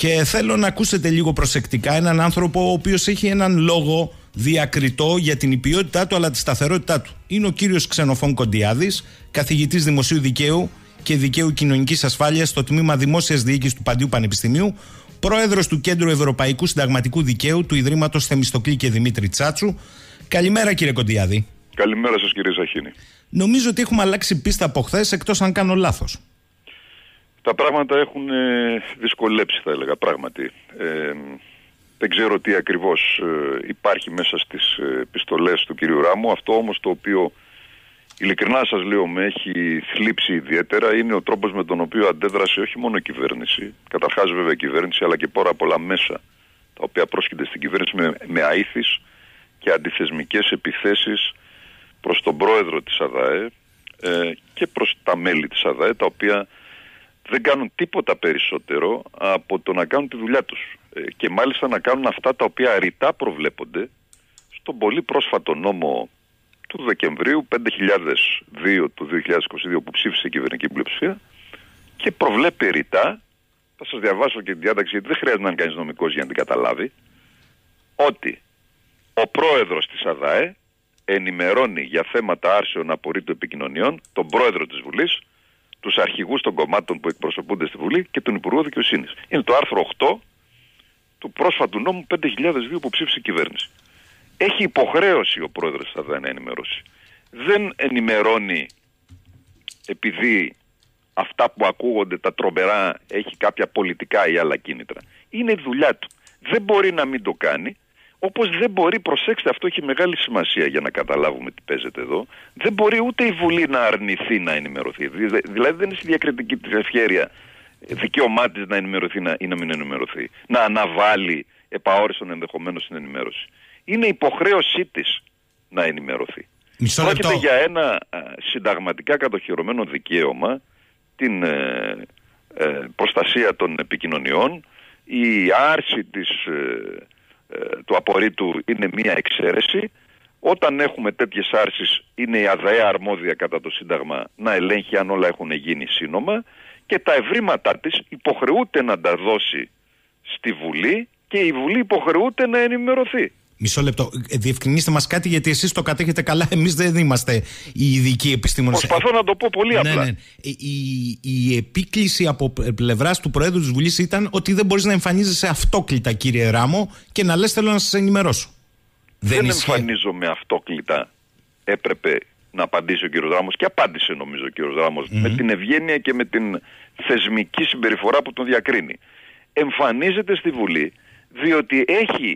Και θέλω να ακούσετε λίγο προσεκτικά έναν άνθρωπο ο οποίος έχει έναν λόγο διακριτό για την υπιότητά του αλλά τη σταθερότητά του. Είναι ο κύριος Ξενοφών Κοντιάδης, καθηγητής Δημοσίου Δικαίου και Δικαίου Κοινωνικής Ασφάλειας στο Τμήμα Δημόσιας Διοίκησης του Παντίου Πανεπιστημίου, πρόεδρος του Κέντρου Ευρωπαϊκού Συνταγματικού Δικαίου του Ιδρύματος Θεμιστοκλή και Δημήτρη Τσάτσου. Καλημέρα, κύριε Κοντιάδη. Καλημέρα σας, κύριε Ζαχίνη. Νομίζω ότι έχουμε αλλάξει πίστα από χθες, εκτός αν κάνω λάθος. Τα πράγματα έχουν δυσκολέψει, θα έλεγα, πράγματι. Δεν ξέρω τι ακριβώς υπάρχει μέσα στις επιστολές του κυρίου Ράμου. Αυτό όμως το οποίο ειλικρινά σας λέω με έχει θλίψει ιδιαίτερα είναι ο τρόπος με τον οποίο αντέδρασε όχι μόνο η κυβέρνηση, καταρχάς βέβαια η κυβέρνηση, αλλά και πάρα πολλά μέσα τα οποία πρόσκειται στην κυβέρνηση με αήθεις και αντιθεσμικές επιθέσεις προς τον πρόεδρο της ΑΔΑΕ και προς τα μέλη της ΑΔΑΕ, τα οποία δεν κάνουν τίποτα περισσότερο από το να κάνουν τη δουλειά τους και μάλιστα να κάνουν αυτά τα οποία ρητά προβλέπονται στον πολύ πρόσφατο νόμο του Δεκεμβρίου 5.002 του 2022 που ψήφισε η κυβερνητική πλειοψηφία και προβλέπει ρητά, θα σας διαβάσω και τη διάταξη γιατί δεν χρειάζεται να είναι κανείς νομικός για να την καταλάβει, ότι ο πρόεδρος της ΑΔΑΕ ενημερώνει για θέματα άρσεων απορρίτου επικοινωνιών τον πρόεδρο της Βουλής, τους αρχηγούς των κομμάτων που εκπροσωπούνται στη Βουλή και τον Υπουργό Δικαιοσύνης. Είναι το άρθρο 8 του πρόσφατου νόμου 5.002 που ψήφισε η κυβέρνηση. Έχει υποχρέωση ο πρόεδρος της ΑΔΑΕ να ενημερώσει. Δεν ενημερώνει επειδή αυτά που ακούγονται τα τρομερά έχει κάποια πολιτικά ή άλλα κίνητρα. Είναι η δουλειά του. Δεν μπορεί να μην το κάνει. Όπως δεν μπορεί, προσέξτε, αυτό έχει μεγάλη σημασία για να καταλάβουμε τι παίζεται εδώ, δεν μπορεί ούτε η Βουλή να αρνηθεί να ενημερωθεί. Δηλαδή δεν είναι στη διακριτική της ευχέρεια δικαίωμά της να ενημερωθεί ή να μην ενημερωθεί. Να αναβάλει επαόριστον ενδεχομένως την ενημέρωση. Είναι υποχρέωσή της να ενημερωθεί. Πρόκειται για ένα συνταγματικά κατοχυρωμένο δικαίωμα, την προστασία των επικοινωνιών, η άρση του απορρίτου είναι μία εξαίρεση. Όταν έχουμε τέτοιες άρσεις είναι η ΑΔΑΕ αρμόδια κατά το Σύνταγμα να ελέγχει αν όλα έχουν γίνει σύνομα και τα ευρήματά της υποχρεούται να τα δώσει στη Βουλή και η Βουλή υποχρεούται να ενημερωθεί. Μισό λεπτό. Διευκρινίστε μας κάτι, γιατί εσείς το κατέχετε καλά. Εμείς δεν είμαστε οι ειδικοί επιστήμονες. Προσπαθώ να το πω πολύ απλά. Ναι. Η επίκληση από πλευράς του Προέδρου της Βουλής ήταν ότι δεν μπορείς να εμφανίζεσαι αυτόκλητα, κύριε Ράμο, και να λες θέλω να σας ενημερώσω. Δεν εμφανίζομαι αυτόκλητα. Έπρεπε να απαντήσει ο κύριος Ράμος και απάντησε νομίζω ο κύριος Ράμος με την ευγένεια και με την θεσμική συμπεριφορά που τον διακρίνει. Εμφανίζεται στη Βουλή διότι έχει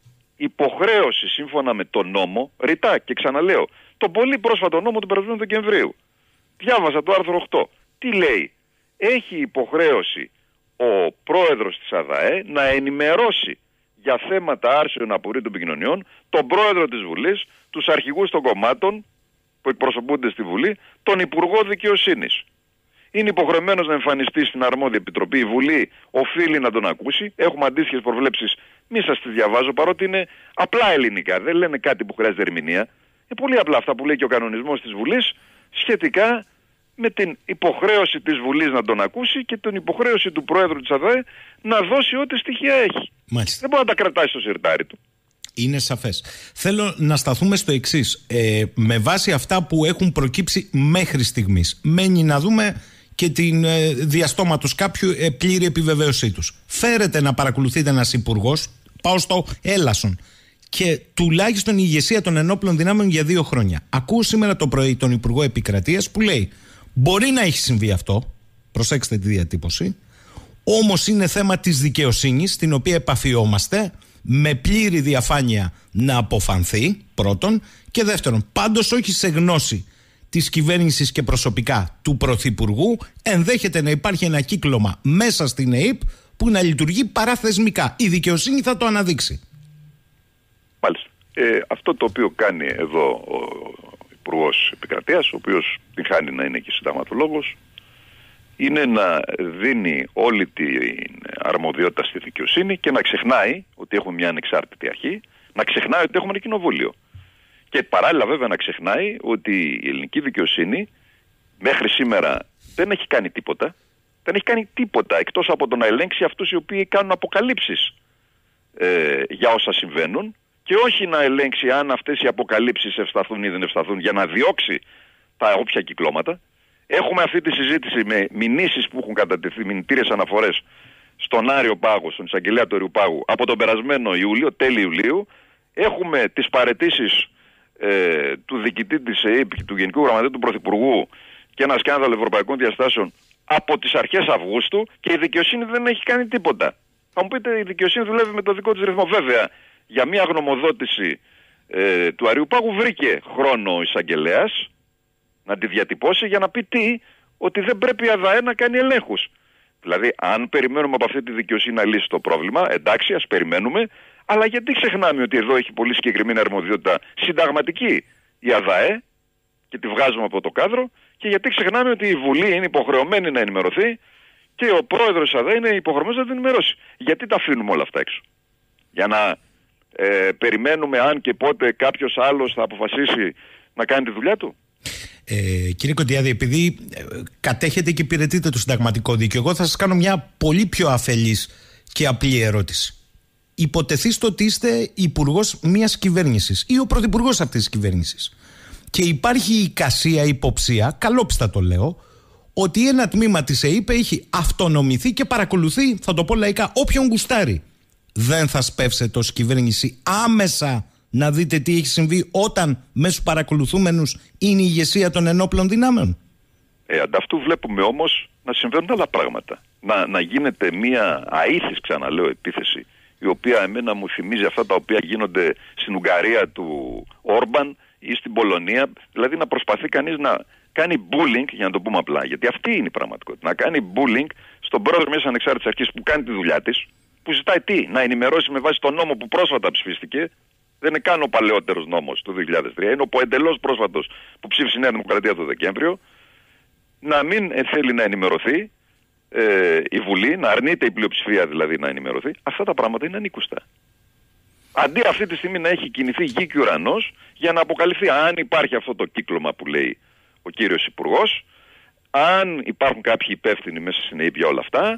υποχρέωση σύμφωνα με τον νόμο, ρητά και ξαναλέω, τον πολύ πρόσφατο νόμο του περασμένου Δεκεμβρίου. Διάβασα το άρθρο 8. Τι λέει? Έχει υποχρέωση ο πρόεδρος της ΑΔΑΕ να ενημερώσει για θέματα άρσεων απορρίτου επικοινωνιών τον πρόεδρο της Βουλής, τους αρχηγούς των κομμάτων που εκπροσωπούνται στη Βουλή, τον Υπουργό Δικαιοσύνης. Είναι υποχρεωμένος να εμφανιστεί στην αρμόδια επιτροπή. Η Βουλή οφείλει να τον ακούσει. Έχουμε αντίστοιχες προβλέψεις. Μη σας τις διαβάζω, παρότι είναι απλά ελληνικά. Δεν λένε κάτι που χρειάζεται ερμηνεία. Είναι πολύ απλά αυτά που λέει και ο κανονισμός της Βουλής σχετικά με την υποχρέωση της Βουλής να τον ακούσει και την υποχρέωση του Πρόεδρου της ΑΔΑΕ να δώσει ό,τι στοιχεία έχει. Μάλιστα. Δεν μπορεί να τα κρατάει στο σιρτάρι του. Είναι σαφές. Θέλω να σταθούμε στο εξής. Με βάση αυτά που έχουν προκύψει μέχρι στιγμής, μένει να δούμε και την διαστόματος κάποιου πλήρη επιβεβαίωσή τους. Φέρετε να παρακολουθείτε ένας υπουργός, πάω στο έλασον, και τουλάχιστον η ηγεσία των ενόπλων δυνάμεων για 2 χρόνια. Ακούω σήμερα το πρωί τον Υπουργό Επικρατείας που λέει μπορεί να έχει συμβεί αυτό, προσέξτε τη διατύπωση, όμως είναι θέμα της δικαιοσύνης την οποία επαφιόμαστε με πλήρη διαφάνεια να αποφανθεί πρώτον, και δεύτερον πάντως όχι σε γνώση της κυβέρνησης και προσωπικά του Πρωθυπουργού ενδέχεται να υπάρχει ένα κύκλωμα μέσα στην ΕΕΠ που να λειτουργεί παραθεσμικά. Η δικαιοσύνη θα το αναδείξει. Μάλιστα. Αυτό το οποίο κάνει εδώ ο Υπουργός Επικρατείας, ο οποίος την χάνει να είναι και συνταγματολόγος, είναι να δίνει όλη την αρμοδιότητα στη δικαιοσύνη και να ξεχνάει ότι έχουμε μια ανεξάρτητη αρχή, να ξεχνάει ότι έχουμε ένα κοινοβούλιο. Και παράλληλα βέβαια να ξεχνάει ότι η ελληνική δικαιοσύνη μέχρι σήμερα δεν έχει κάνει τίποτα Δεν έχει κάνει τίποτα εκτός από το να ελέγξει αυτούς οι οποίοι κάνουν αποκαλύψεις για όσα συμβαίνουν, και όχι να ελέγξει αν αυτές οι αποκαλύψεις ευσταθούν ή δεν ευσταθούν, για να διώξει τα όποια κυκλώματα. Έχουμε αυτή τη συζήτηση με μηνύσεις που έχουν κατατεθεί, μηνυτήριες αναφορές στον Άριο Πάγο, στον εισαγγελέα του Αριού Πάγου από τον περασμένο Ιούλιο, τέλη Ιουλίου. Έχουμε τις παραιτήσεις του διοικητή της ΕΕΠ και του Γενικού Γραμματέα του Πρωθυπουργού και ένα σκάνδαλο ευρωπαϊκών διαστάσεων από τις αρχές Αυγούστου, και η δικαιοσύνη δεν έχει κάνει τίποτα. Θα μου πείτε, η δικαιοσύνη δουλεύει με το δικό της ρυθμό. Βέβαια, για μια γνωμοδότηση του Αριού Πάγου βρήκε χρόνο ο εισαγγελέας να τη διατυπώσει για να πει ότι δεν πρέπει η ΑΔΑΕ να κάνει ελέγχους. Δηλαδή, αν περιμένουμε από αυτή τη δικαιοσύνη να λύσει το πρόβλημα, εντάξει, ας περιμένουμε, αλλά γιατί ξεχνάμε ότι εδώ έχει πολύ συγκεκριμένη αρμοδιότητα συνταγματική η ΑΔΑΕ και τη βγάζουμε από το κάδρο, και γιατί ξεχνάμε ότι η Βουλή είναι υποχρεωμένη να ενημερωθεί και ο πρόεδρος της ΑΔΑΕ είναι υποχρεωμένος να την ενημερώσει. Γιατί τα αφήνουμε όλα αυτά έξω? Για να περιμένουμε αν και πότε κάποιος άλλος θα αποφασίσει να κάνει τη δουλειά του? Κύριε Κοντιάδη, επειδή κατέχετε και υπηρετείτε το συνταγματικό δίκαιο, εγώ θα σας κάνω μια πολύ πιο αφελής και απλή ερώτηση. Υποτεθείστε ότι είστε υπουργός μιας κυβέρνησης ή ο πρωθυπουργός αυτής της κυβέρνησης, και υπάρχει η εικασία, υποψία, καλόπιστα το λέω, ότι ένα τμήμα της ΕΕΠ έχει αυτονομηθεί και παρακολουθεί, θα το πω λαϊκά, όποιον γουστάρει. Δεν θα σπεύσετε ως κυβέρνηση άμεσα να δείτε τι έχει συμβεί όταν μέσω παρακολουθούμενους είναι η ηγεσία των ενόπλων δυνάμεων? Ανταυτού βλέπουμε όμως να συμβαίνουν άλλα πράγματα. Να γίνεται μια αήθης, ξαναλέω, επίθεση, η οποία εμένα μου θυμίζει αυτά τα οποία γίνονται στην Ουγγαρία του Όρμπαν ή στην Πολωνία. Δηλαδή να προσπαθεί κανείς να κάνει bullying, για να το πούμε απλά, γιατί αυτή είναι η πραγματικότητα. Να κάνει bullying στον πρόεδρο μιας ανεξάρτητης αρχής που κάνει τη δουλειά της, που ζητάει να ενημερώσει με βάση τον νόμο που πρόσφατα ψηφίστηκε. Δεν είναι καν ο παλαιότερος νόμος του 2003, είναι ο εντελώς πρόσφατος που ψήφισε η Νέα Δημοκρατία το Δεκέμβριο. Να μην θέλει να ενημερωθεί η Βουλή, να αρνείται η πλειοψηφία δηλαδή να ενημερωθεί. Αυτά τα πράγματα είναι ανήκουστα. Αντί αυτή τη στιγμή να έχει κινηθεί γη και ουρανός για να αποκαλυφθεί αν υπάρχει αυτό το κύκλωμα που λέει ο κύριος Υπουργός, αν υπάρχουν κάποιοι υπεύθυνοι μέσα στην ΕΕΠ για όλα αυτά,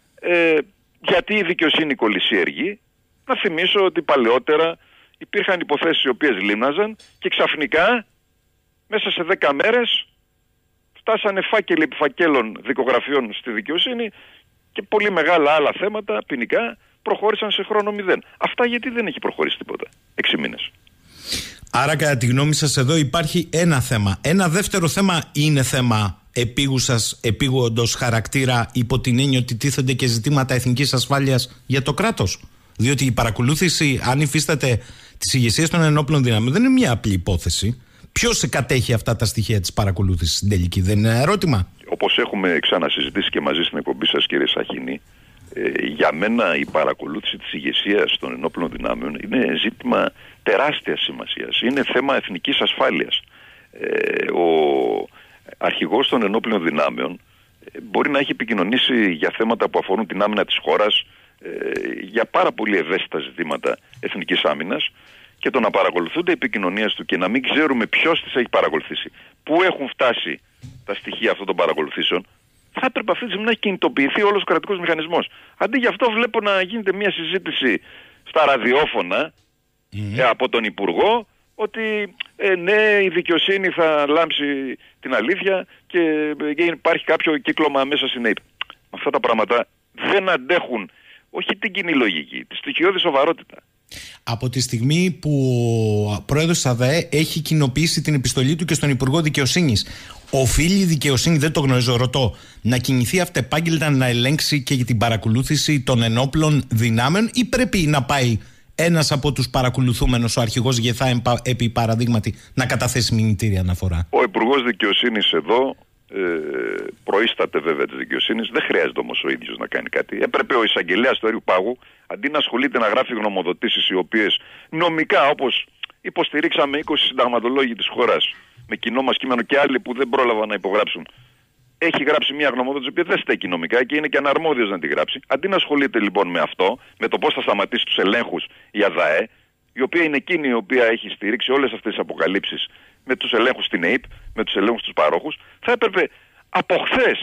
γιατί η δικαιοσύνη κολυσιεργεί. Να θυμίσω ότι παλαιότερα υπήρχαν υποθέσεις οι οποίες λίμναζαν και ξαφνικά μέσα σε 10 μέρες φτάσανε φάκελοι επί φακέλων δικογραφιών στη δικαιοσύνη και πολύ μεγάλα άλλα θέματα ποινικά προχώρησαν σε χρόνο 0. Αυτά γιατί δεν έχει προχωρήσει τίποτα? 6 μήνες. Άρα κατά τη γνώμη σας εδώ υπάρχει ένα θέμα. Ένα δεύτερο θέμα είναι θέμα επίγοντος χαρακτήρα, υπό την έννοια ότι τίθενται και ζητήματα εθνικής ασφάλειας για το κράτος? Διότι η παρακολούθηση, αν υφίσταται της ηγεσίας των ενόπλων δυνάμεων, δεν είναι μια απλή υπόθεση. Ποιος κατέχει αυτά τα στοιχεία της παρακολούθησης στην τελική? Δεν είναι ένα ερώτημα? Όπως έχουμε ξανασυζητήσει και μαζί στην εκπομπή σας, κύριε Σαχίνη, για μένα η παρακολούθηση της ηγεσίας των ενόπλων δυνάμεων είναι ζήτημα τεράστιας σημασίας. Είναι θέμα εθνικής ασφάλειας. Ο αρχηγός των ενόπλων δυνάμεων μπορεί να έχει επικοινωνήσει για θέματα που αφορούν την άμυνα της χώρας, για πάρα πολύ ευαίσθητα ζητήματα εθνικής άμυνας, και το να παρακολουθούνται οι επικοινωνίες του και να μην ξέρουμε ποιος τις έχει παρακολουθήσει, πού έχουν φτάσει τα στοιχεία αυτών των παρακολουθήσεων, θα έπρεπε αυτή τη στιγμή να έχει κινητοποιηθεί όλος ο κρατικός μηχανισμός. Αντί γι' αυτό βλέπω να γίνεται μια συζήτηση στα ραδιόφωνα από τον Υπουργό ότι ναι, η δικαιοσύνη θα λάμψει την αλήθεια και υπάρχει κάποιο κύκλωμα μέσα στην ΕΕΠ. Αυτά τα πράγματα δεν αντέχουν όχι την κοινή λογική, τη στοιχειώδη σοβαρότητα. Από τη στιγμή που ο πρόεδρος της ΑΔΑΕ έχει κοινοποιήσει την επιστολή του και στον Υπουργό Δικαιοσύνης, οφείλει η δικαιοσύνη, δεν το γνωρίζω, ρωτώ, να κινηθεί αυτεπάγγελτα να ελέγξει και για την παρακολούθηση των ενόπλων δυνάμεων, ή πρέπει να πάει ένας από τους παρακολουθούμενους, ο αρχηγός ΓΕΘΑ επί παραδείγματι, να καταθέσει μηνυτήρια αναφορά? Ο Υπουργός Δικαιοσύνης εδώ προείσταται βέβαια της δικαιοσύνης, δεν χρειάζεται όμως ο ίδιος να κάνει κάτι. Έπρεπε ο εισαγγελέας του Αριού Πάγου, αντί να ασχολείται να γράφει γνωμοδοτήσεις οι οποίες νομικά, όπως υποστηρίξαμε 20 συνταγματολόγοι της χώρας με κοινό μας κείμενο και άλλοι που δεν πρόλαβαν να υπογράψουν, έχει γράψει μια γνωμοδότηση που δεν στέκει νομικά και είναι και αναρμόδιος να τη γράψει. Αντί να ασχολείται λοιπόν με αυτό, με το πώς θα σταματήσει τους ελέγχους η ΑΔΑΕ, η οποία είναι εκείνη η οποία έχει στηρίξει όλες αυτές τις αποκαλύψεις με τους ελέγχους στην ΕΕΠ, με τους ελέγχους στους παρόχους, θα έπρεπε από χθες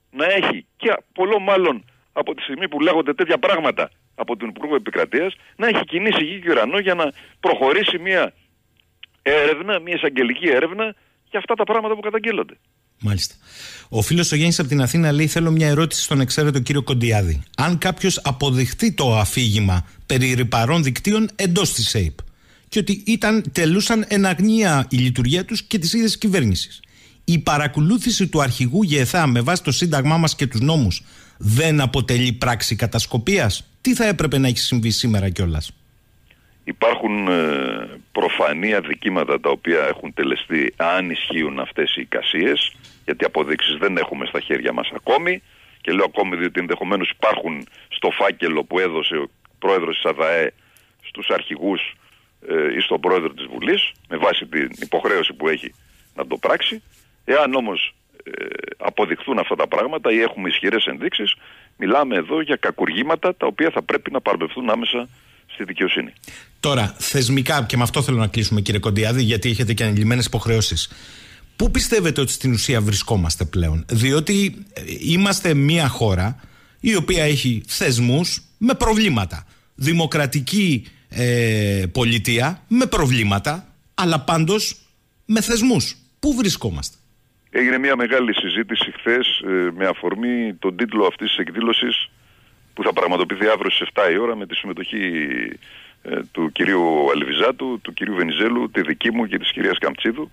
να έχει, και πολλό μάλλον από τη στιγμή που λέγονται τέτοια πράγματα από τον Υπουργό Επικρατείας, να έχει κινήσει γη και ουρανό για να προχωρήσει μια έρευνα, μια εισαγγελική έρευνα για αυτά τα πράγματα που καταγγέλλονται. Μάλιστα. Ο φίλος ο Γιάννης από την Αθήνα λέει: θέλω μια ερώτηση στον εξαίρετο κύριο Κοντιάδη. Αν κάποιος αποδειχτεί το αφήγημα περί ρυπαρών δικτύων εντός της ΑΕΠ και ότι τελούσαν εν αγνία η λειτουργία τους και της ίδιας κυβέρνησης, η παρακολούθηση του αρχηγού ΓΕΘΑ με βάση το Σύνταγμά μας και τους νόμους δεν αποτελεί πράξη κατασκοπίας? Τι θα έπρεπε να έχει συμβεί σήμερα κιόλας? Υπάρχουν προφανή αδικήματα τα οποία έχουν τελεστεί, αν ισχύουν αυτές οι εικασίες, γιατί αποδείξεις δεν έχουμε στα χέρια μας ακόμη, και λέω ακόμη διότι ενδεχομένως υπάρχουν στο φάκελο που έδωσε ο πρόεδρος της ΑΔΑΕ στους αρχηγούς ή στον πρόεδρο της Βουλής, με βάση την υποχρέωση που έχει να το πράξει. Εάν όμως αποδειχθούν αυτά τα πράγματα ή έχουμε ισχυρές ενδείξεις, μιλάμε εδώ για κακουργήματα τα οποία θα πρέπει να παραπευθούν άμεσα στη δικαιοσύνη. Τώρα, θεσμικά, και με αυτό θέλω να κλείσουμε, κύριε Κοντιάδη, γιατί έχετε και ανηλυμένες υποχρεώσεις. Πού πιστεύετε ότι στην ουσία βρισκόμαστε πλέον? Διότι είμαστε μια χώρα η οποία έχει θεσμούς με προβλήματα. Δημοκρατική πολιτεία με προβλήματα, αλλά πάντως με θεσμούς. Πού βρισκόμαστε? Έγινε μια μεγάλη συζήτηση χθες με αφορμή τον τίτλο αυτής της εκδήλωσης που θα πραγματοποιηθεί αύριο στις 7 η ώρα με τη συμμετοχή του κυρίου Αλιβιζάτου, του κυρίου Βενιζέλου, τη δική μου και της κυρίας Καμψίδου,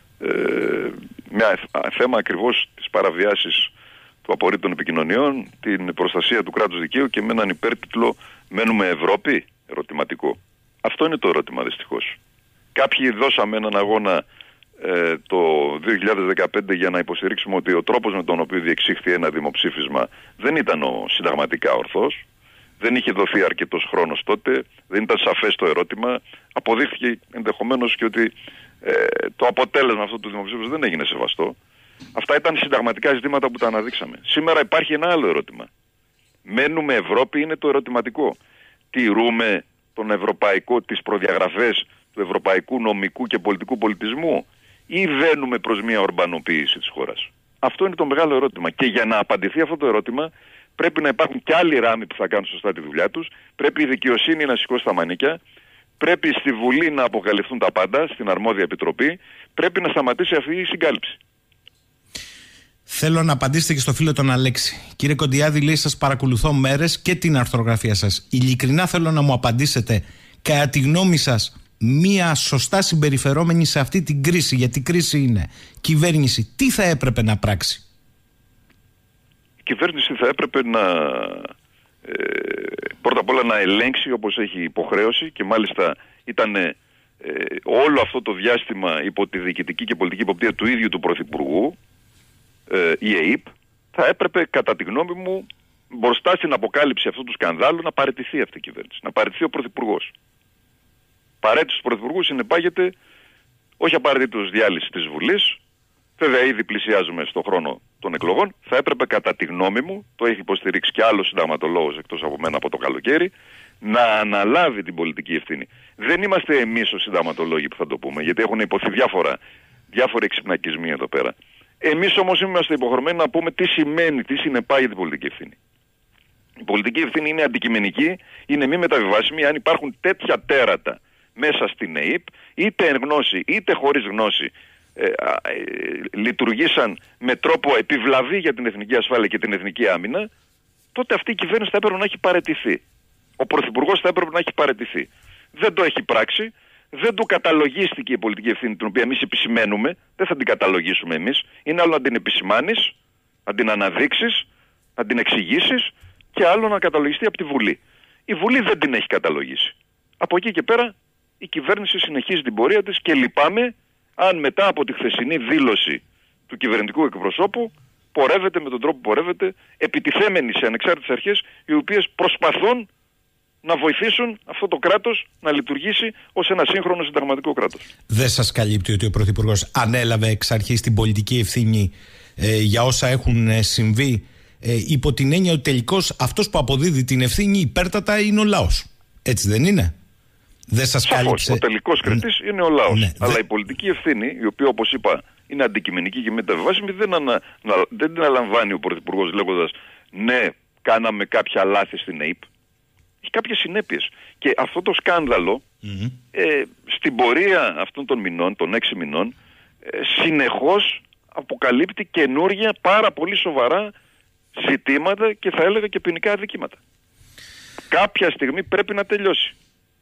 με θέμα ακριβώς της παραβιάσης του απορρίτου των επικοινωνιών, την προστασία του κράτους δικαίου και με έναν υπέρτιτλο «Μένουμε Ευρώπη?» ερωτηματικό. Αυτό είναι το ερώτημα δυστυχώς. Κάποιοι δώσαμε έναν αγώνα το 2015 για να υποστηρίξουμε ότι ο τρόπος με τον οποίο διεξήχθη ένα δημοψήφισμα δεν ήταν ο συνταγματικά ορθός, δεν είχε δοθεί αρκετός χρόνος τότε, δεν ήταν σαφές το ερώτημα, αποδείχθηκε ενδεχομένως και ότι το αποτέλεσμα αυτού του δημοψήφισματος δεν έγινε σεβαστό. Αυτά ήταν συνταγματικά ζητήματα που τα αναδείξαμε. Σήμερα υπάρχει ένα άλλο ερώτημα. Μένουμε Ευρώπη είναι το ερωτηματικό. Τηρούμε τον ευρωπαϊκό, τις προδιαγραφές του ευρωπαϊκού νομικού και πολιτικού πολιτισμού ή βαίνουμε προς μια ορμπανοποίηση της χώρας? Αυτό είναι το μεγάλο ερώτημα. Και για να απαντηθεί αυτό το ερώτημα πρέπει να υπάρχουν και άλλοι ράμοι που θα κάνουν σωστά τη δουλειά τους. Πρέπει η δικαιοσύνη να σηκώσει τα μανίκια. Πρέπει στη Βουλή να αποκαλυφθούν τα πάντα, στην αρμόδια επιτροπή. Πρέπει να σταματήσει αυτή η συγκάλυψη. Θέλω να απαντήσετε και στο φίλο τον Αλέξη. Κύριε Κοντιάδη, λέει: σας παρακολουθώ μέρες και την αρθρογραφία σας. Ειλικρινά θέλω να μου απαντήσετε, κατά τη γνώμη σας, μία σωστά συμπεριφερόμενη σε αυτή την κρίση, γιατί κρίση είναι, κυβέρνηση, τι θα έπρεπε να πράξει? Η κυβέρνηση θα έπρεπε να πρώτα απ' όλα να ελέγξει όπως έχει υποχρέωση, και μάλιστα ήταν όλο αυτό το διάστημα υπό τη διοικητική και πολιτική υποπτία του ίδιου του Πρωθυπουργού, η ΑΕΠ. Θα έπρεπε κατά τη γνώμη μου μπροστά στην αποκάλυψη αυτού του σκανδάλου να παραιτηθεί αυτή η κυβέρνηση, να παραιτηθεί ο Πρωθυπουργός. Παραίτηση του Πρωθυπουργού συνεπάγεται όχι απαραίτητος διάλυση της Βουλής. Βέβαια ήδη πλησιάζουμε στον χρόνο των εκλογών. Θα έπρεπε κατά τη γνώμη μου, το έχει υποστηρίξει και άλλος συνταγματολόγος εκτός από μένα από το καλοκαίρι, να αναλάβει την πολιτική ευθύνη. Δεν είμαστε εμείς ως συνταγματολόγοι που θα το πούμε, γιατί έχουν υποθεί διάφοροι εξυπνακισμοί εδώ πέρα. Εμείς όμως είμαστε υποχρεωμένοι να πούμε τι σημαίνει, τι συνεπάγεται η πολιτική ευθύνη. Η πολιτική ευθύνη είναι αντικειμενική, είναι μη μεταβιβάσιμη. Αν υπάρχουν τέτοια τέρατα μέσα στην ΑΕΠ, είτε εν γνώση είτε χωρίς γνώση, λειτουργήσαν με τρόπο επιβλαβή για την εθνική ασφάλεια και την εθνική άμυνα, τότε αυτή η κυβέρνηση θα έπρεπε να έχει παραιτηθεί. Ο Πρωθυπουργός θα έπρεπε να έχει παραιτηθεί. Δεν το έχει πράξει, δεν του καταλογίστηκε η πολιτική ευθύνη την οποία εμείς επισημαίνουμε, δεν θα την καταλογίσουμε εμείς. Είναι άλλο να την επισημάνεις, να την αναδείξεις, να την εξηγήσεις, και άλλο να καταλογιστεί από τη Βουλή. Η Βουλή δεν την έχει καταλογίσει. Από εκεί και πέρα η κυβέρνηση συνεχίζει την πορεία της και λυπάμαι αν μετά από τη χθεσινή δήλωση του κυβερνητικού εκπροσώπου πορεύεται με τον τρόπο που πορεύεται, επιτιθέμενοι σε ανεξάρτητες αρχές οι οποίες προσπαθούν να βοηθήσουν αυτό το κράτος να λειτουργήσει ως ένα σύγχρονο συνταγματικό κράτος. Δεν σας καλύπτει ότι ο Πρωθυπουργός ανέλαβε εξ αρχής την πολιτική ευθύνη για όσα έχουν συμβεί, υπό την έννοια ότι τελικώς αυτός που αποδίδει την ευθύνη υπέρτατα είναι ο λαός? Έτσι δεν είναι? Δεν σας κάλυψε. Ο τελικός κριτής είναι ο λαός. Ναι, αλλά η πολιτική ευθύνη, η οποία όπως είπα είναι αντικειμενική και μεταβιβάσιμη, δεν την αναλαμβάνει ο Πρωθυπουργός λέγοντας ναι, κάναμε κάποια λάθη στην ΑΕΠ. Έχει κάποιες συνέπειες. Και αυτό το σκάνδαλο στην πορεία αυτών των μηνών, των 6 μηνών, συνεχώς αποκαλύπτει καινούργια πάρα πολύ σοβαρά ζητήματα και θα έλεγα και ποινικά αδικήματα. Κάποια στιγμή πρέπει να τελειώσει.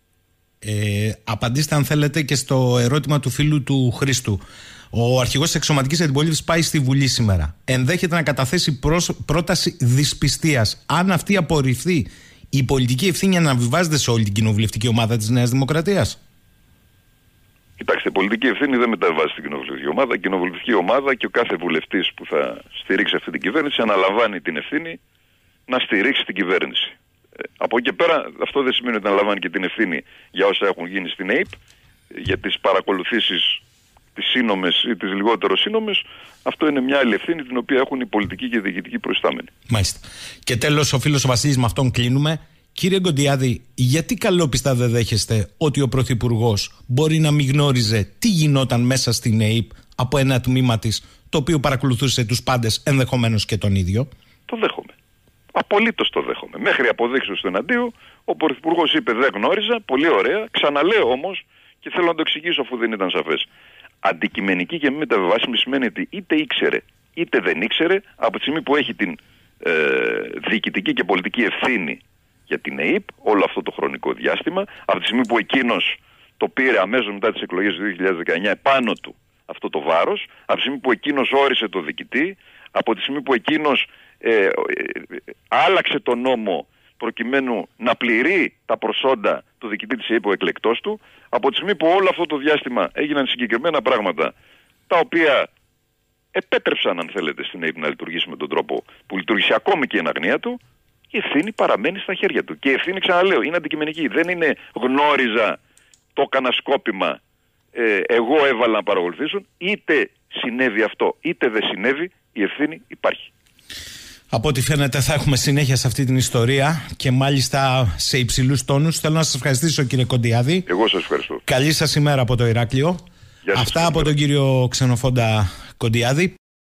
Απαντήστε αν θέλετε και στο ερώτημα του φίλου του Χρήστου. Ο αρχηγός της εξωματικής αντιπολίτευσης πάει στη Βουλή σήμερα. Ενδέχεται να καταθέσει πρόταση δυσπιστίας. Αν αυτή απορριφθεί, η πολιτική ευθύνη αναβιβάζεται σε όλη την κοινοβουλευτική ομάδα της Νέας Δημοκρατίας? Κοιτάξτε, η πολιτική ευθύνη δεν μεταβάζει στην κοινοβουλευτική ομάδα. Η κοινοβουλευτική ομάδα και ο κάθε βουλευτής που θα στηρίξει αυτή την κυβέρνηση αναλαμβάνει την ευθύνη να στηρίξει την κυβέρνηση. Από εκεί και πέρα, αυτό δεν σημαίνει ότι αναλαμβάνει και την ευθύνη για όσα έχουν γίνει στην ΑΕΠ, για τις παρακολουθήσεις τις σύνομες ή τις λιγότερο σύνομες. Αυτό είναι μια άλλη ευθύνη την οποία έχουν οι πολιτικοί και οι διοικητικοί προϊστάμενοι. Μάλιστα. Και τέλος, ο φίλος ο Βασίλης, με αυτόν κλείνουμε. Κύριε Κοντιάδη, γιατί καλόπιστα δεν δέχεστε ότι ο Πρωθυπουργός μπορεί να μην γνώριζε τι γινόταν μέσα στην ΑΕΠ από ένα τμήμα της, το οποίο παρακολουθούσε τους πάντες, ενδεχομένως και τον ίδιο? Το δέχομαι. Απολύτως το δέχομαι. Μέχρι αποδείξεως του εναντίου, ο Πρωθυπουργός είπε δεν γνώριζα, πολύ ωραία. Ξαναλέω όμως, και θέλω να το εξηγήσω αφού δεν ήταν σαφές. Αντικειμενική και μη μεταβιβάσιμη σημαίνει ότι είτε ήξερε είτε δεν ήξερε, από τη στιγμή που έχει την διοικητική και πολιτική ευθύνη για την ΑΕΠ όλο αυτό το χρονικό διάστημα, από τη στιγμή που εκείνος το πήρε αμέσως μετά τις εκλογές του 2019 επάνω του αυτό το βάρος, από τη στιγμή που εκείνος όρισε το διοικητή, από τη στιγμή που εκείνος άλλαξε τον νόμο προκειμένου να πληρεί τα προσόντα του διοικητή της ΑΕΠ ο εκλεκτός του, από τη στιγμή που όλο αυτό το διάστημα έγιναν συγκεκριμένα πράγματα τα οποία επέτρεψαν, αν θέλετε, στην ΑΕΠ να λειτουργήσει με τον τρόπο που λειτουργήσε ακόμη και η αναγνία του, η ευθύνη παραμένει στα χέρια του. Και η ευθύνη, ξαναλέω, είναι αντικειμενική. Δεν είναι γνώριζα, το έκανα σκόπιμα, εγώ έβαλα να παρακολουθήσουν. Είτε συνέβη αυτό, είτε δεν συνέβη, η ευθύνη υπάρχει. Από ό,τι φαίνεται θα έχουμε συνέχεια σε αυτή την ιστορία και μάλιστα σε υψηλούς τόνους. Θέλω να σας ευχαριστήσω, κύριε Κοντιάδη. Εγώ σας ευχαριστώ. Καλή σας ημέρα από το Ηράκλειο. Αυτά από τον κύριο Ξενοφόντα Κοντιάδη.